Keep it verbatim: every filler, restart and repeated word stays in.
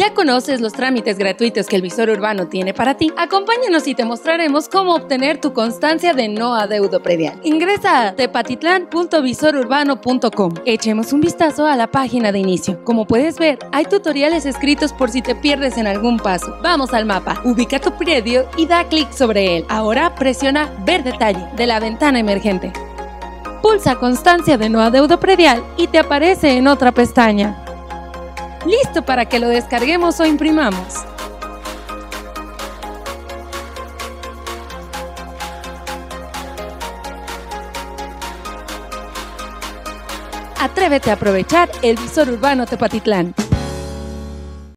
¿Ya conoces los trámites gratuitos que el Visor Urbano tiene para ti? Acompáñanos y te mostraremos cómo obtener tu constancia de no adeudo predial. Ingresa a tepatitlán punto visor urbano punto com. Echemos un vistazo a la página de inicio. Como puedes ver, hay tutoriales escritos por si te pierdes en algún paso. Vamos al mapa, ubica tu predio y da clic sobre él. Ahora presiona Ver detalle de la ventana emergente. Pulsa Constancia de no adeudo predial y te aparece en otra pestaña. Listo para que lo descarguemos o imprimamos. Atrévete a aprovechar el Visor Urbano Tepatitlán.